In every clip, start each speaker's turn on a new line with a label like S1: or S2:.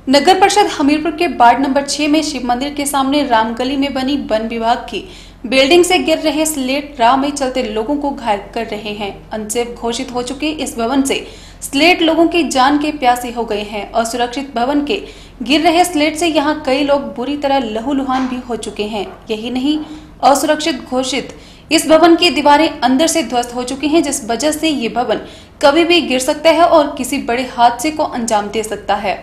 S1: नगर परिषद हमीरपुर के ward number 6 में शिव मंदिर के सामने रामगली में बनी वन विभाग की बिल्डिंग से गिर रहे स्लेट राह में चलते लोगों को घायल कर रहे हैं। अनसेफ घोषित हो चुके इस भवन से स्लेट लोगों की जान के प्यासे हो गए हैं। असुरक्षित भवन के गिर रहे स्लेट से यहां कई लोग बुरी तरह लहूलुहान भी हो चुके हैं। यही नहीं, असुरक्षित घोषित इस भवन की दीवारें अंदर से ध्वस्त हो चुकी हैं, जिस वजह से ये भवन कभी भी गिर सकता है और किसी बड़े हादसे को अंजाम दे सकता है।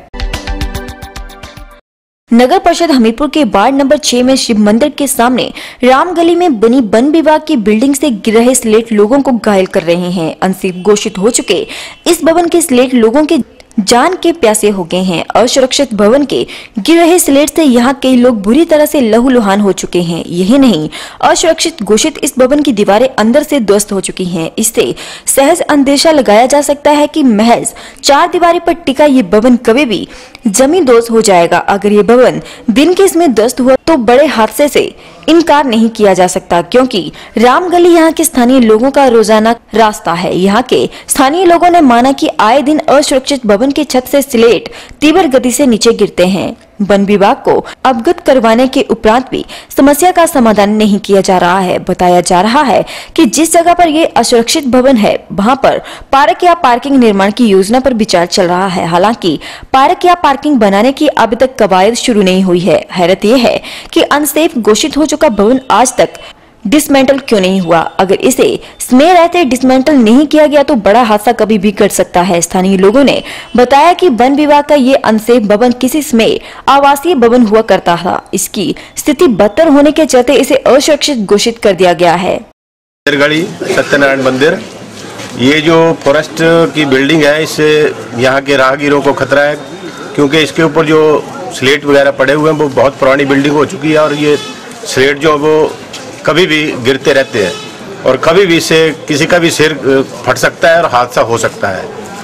S2: नगर परिषद हमीरपुर के वार्ड नंबर 6 में शिव मंदिर के सामने रामगली में बनी वन विभाग की बिल्डिंग से गिर रहे स्लेट लोगों को घायल कर रहे हैं। अनसेफ घोषित हो चुके इस भवन के स्लेट लोगों के जान के प्यासे हो गए हैं। असुरक्षित भवन के गिर रहे स्लेट से यहाँ कई लोग बुरी तरह से लहूलुहान हो चुके हैं। यही नहीं, असुरक्षित घोषित इस भवन की दीवारें अंदर से ध्वस्त हो चुकी हैं। इससे सहज अंदेशा लगाया जा सकता है कि महज 4 दीवारें पर टिका ये भवन कभी भी जमीन दोस्त हो जाएगा। अगर ये भवन दिन के इसमें ध्वस्त हुआ तो बड़े हादसे से इनकार नहीं किया जा सकता, क्योंकि रामगली यहाँ के स्थानीय लोगों का रोजाना रास्ता है। यहाँ के स्थानीय लोगों ने माना कि आए दिन असुरक्षित भवन की छत से स्लेट तीव्र गति से नीचे गिरते हैं। वन विभाग को अवगत करवाने के उपरांत भी समस्या का समाधान नहीं किया जा रहा है। बताया जा रहा है कि जिस जगह पर ये असुरक्षित भवन है वहां पर पार्क या पार्किंग निर्माण की योजना पर विचार चल रहा है। हालांकि पार्क या पार्किंग बनाने की अभी तक कवायद शुरू नहीं हुई है। हैरत यह है कि अनसेफ घोषित हो चुका भवन आज तक डिसमेंटल क्यों नहीं हुआ। अगर इसे समय रहते डिसमेंटल नहीं किया गया तो बड़ा हादसा कभी भी घट सकता है। स्थानीय लोगों ने बताया कि वन विभाग का ये अनसेफ भवन किसी समय आवासीय भवन हुआ करता था। इसकी स्थिति बदतर होने के चलते इसे असुरक्षित घोषित कर दिया गया है।
S3: सत्यनारायण मंदिर, ये जो फॉरेस्ट की बिल्डिंग है, इससे यहाँ के राहगीरों को खतरा है, क्योंकि इसके ऊपर जो स्लेट वगैरह पड़े हुए हैं वो बहुत पुरानी बिल्डिंग हो चुकी है और ये स्लेट जो वो कभी भी गिरते रहते हैं और कभी भी इससे किसी का भी सिर फट सकता है और हादसा हो सकता है।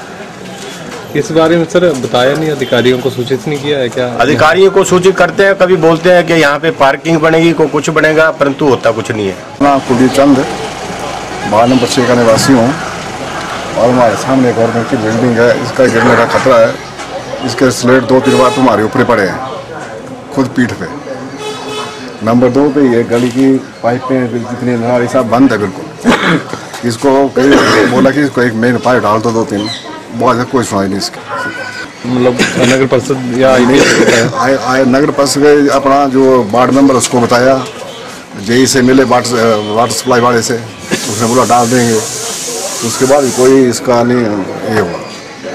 S4: इस बारे में सर बताया नहीं, अधिकारियों को सूचित नहीं किया है क्या?
S3: अधिकारियों को सूचित करते हैं, कभी बोलते हैं कि यहाँ पे पार्किंग बनेगी, को कुछ बनेगा, परंतु होता कुछ नहीं है।
S5: मैं कुलदीप चंद वार्ड नंबर 6 का निवासी हूँ और हमारे सामने गवर्नमेंट की बिल्डिंग है, इसका गिरने का खतरा है। इसके स्लेट 2-3 बार हमारे ऊपर पड़े हैं, खुद पीठ पे। नंबर 2 पे ये गली की पाइपें जितनी नाली सब बंद है बिल्कुल। इसको कहीं बोला कि इसको एक मेन पाइप डाल दो 2-3, बहुत कोई सुनाई नहीं इसकी।
S4: मतलब नगर परिषद या
S5: नगर परिषद अपना जो वार्ड मेंबर उसको बताया, जेई से मिले वाटर सप्लाई वाले से, उसने बोला डाल देंगे। उसके बाद कोई इसका नहीं ये हुआ।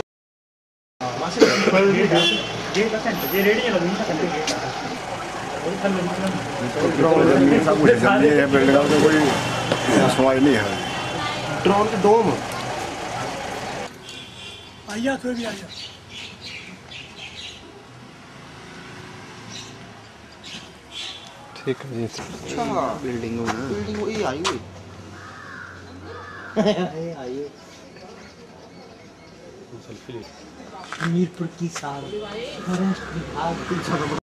S5: कोई सुनवाई नहीं है।
S6: ड्रोन के डोम आया कोई भी आया।
S4: ठीक है जी।
S6: अच्छा बिल्डिंग ये आई हुई हमीरपुर की साल